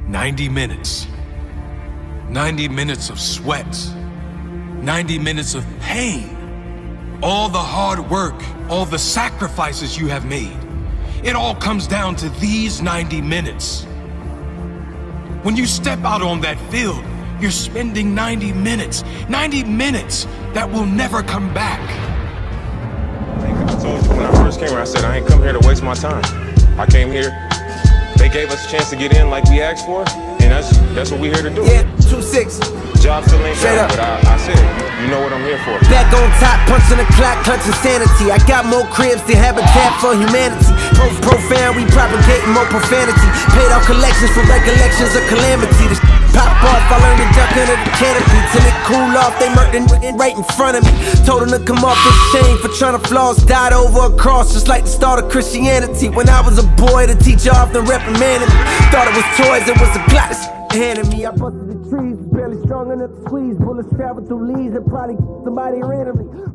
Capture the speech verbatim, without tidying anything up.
ninety minutes. ninety minutes of sweat. ninety minutes of pain. All the hard work, all the sacrifices you have made. It all comes down to these ninety minutes. When you step out on that field, you're spending ninety minutes. ninety minutes that will never come back. I told you when I first came here, I said I ain't come here to waste my time. I came here, they gave us a chance to get in like we asked for, and that's that's what we're here to do. Yeah, two six. Job still ain't done, but I, I said, you, you know what I'm here for. Back on top, punching the clock, clutching sanity. I got more cribs than Habitat for Humanity. Pro profound, we propagating more profanity. Paid off collections for recollections of calamity. The pop off, I learned to duck under the canopy. Till it cool off, they murdered right in front of me. Told them to come off this chain for trying to floss. Died over a cross, just like the start of Christianity. When I was a boy, the teacher often reprimanded me. Thought it was toys, it was a plot handed me. I busted the trees, barely strong enough to squeeze. Bullets travel through leaves and probably somebody randomly.